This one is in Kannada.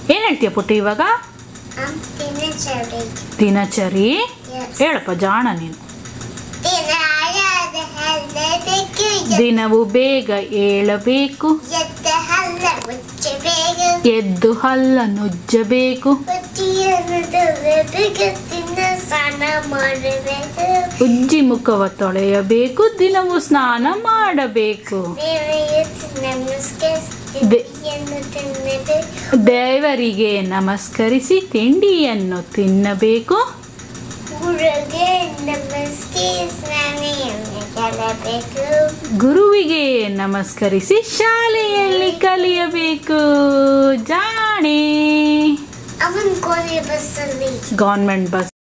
ಏನು ಹೇಳ್ತೀಯ ಪುಟ್ಟಿ ಇವಾಗ? ದಿನಚರಿ ಹೇಳಪ್ಪ ಜಾಣ ನೀನು. ದಿನವು ಬೇಗ ಏಳಬೇಕು, ಎದ್ದು ಹಲ್ಲನ್ನುಜ್ಜಬೇಕು, ಉಜ್ಜಿ ಮುಖವ ತೊಳೆಯಬೇಕು, ದಿನವೂ ಸ್ನಾನ ಮಾಡಬೇಕು, ದೇವರಿಗೆ ನಮಸ್ಕರಿಸಿ ತಿಂಡಿಯನ್ನು ತಿನ್ನಬೇಕು, ಗುರುವಿಗೆ ನಮಸ್ಕರಿಸಿ ಶಾಲೆಯಲ್ಲಿ ಕಲಿಯಬೇಕು. ಜಾಣೆ. Government bus